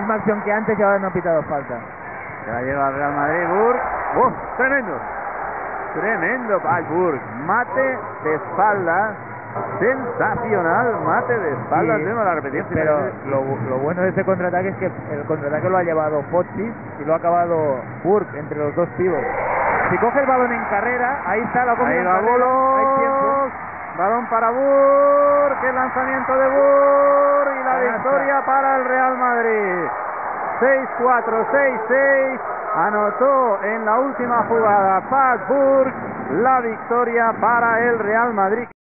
misma acción que antes y ahora no ha pitado falta. Se la lleva el Real Madrid, Burke. ¡Oh, tremendo! Tremendo, ay, Burke. Mate de espalda. Sensacional, mate de espalda. Sí, tengo la repetición. pero lo bueno de este contraataque es que el contraataque lo ha llevado Fotis y lo ha acabado Burke entre los dos pibos. Si coge el balón en carrera, ahí está la Ahí va Bullock. Balón para Burke, el lanzamiento de Burke y la victoria para el Real Madrid. 6-4, 6-6. Anotó en la última jugada Pat Burke la victoria para el Real Madrid.